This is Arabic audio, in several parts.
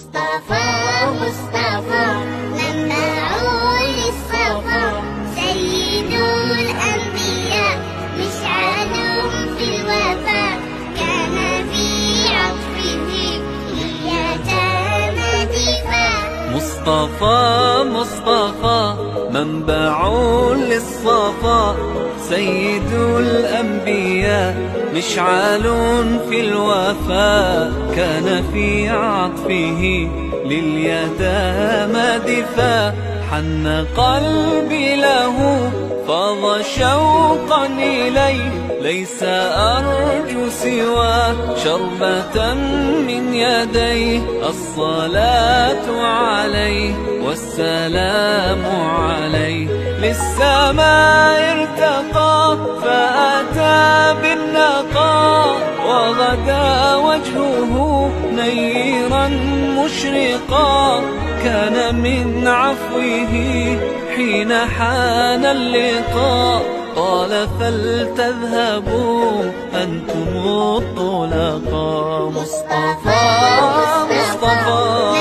مصطفى مصطفى منبع للصفا، سيد الأنبياء مشعل في الوفاء، كان في عطفه لليتامى دفاع. مصطفى مصطفى منبع للصفا، سيد الأنبياء مشعل في الوفاء، كان في عطفه لليتامى دفاع. حن قلبي له فاض شوقا إليه، ليس أرجو سوى شربة من يديه. الصلاة عليه والسلام عليه، للسماء ارتقى فأتى بالنقاء، وغدا وجهه نيرا مشرقا. كان من عفوه حين حان اللقاء، قال فلتذهبوا أنتم الطلقاء. مصطفى مصطفى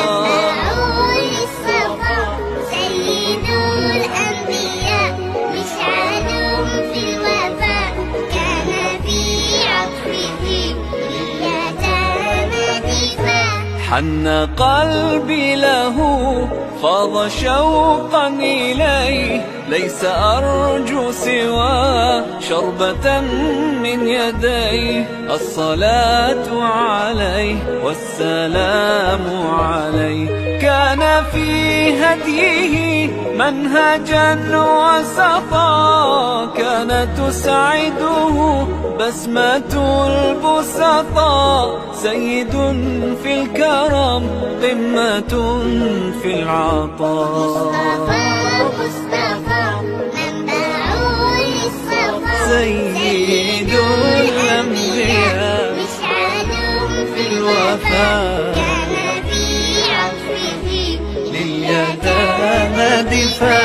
سيد الأنبياء مشعل في الوفاء، كان في عطفه لليتامى دفاع. حن قلبي له فاض شوقا إليه، ليس أرجو سوى شربة من يديه. الصلاة عليه والسلام عليه، كان في هديه منهجا وسطا، كانت تسعده بسمة البسطاء. سيد في الكرم قمة في العطاء. مصطفى منبع للصفا، سيد الأنبياء مشعل في الوفاء، كان في عطفه لليتامى دفاع.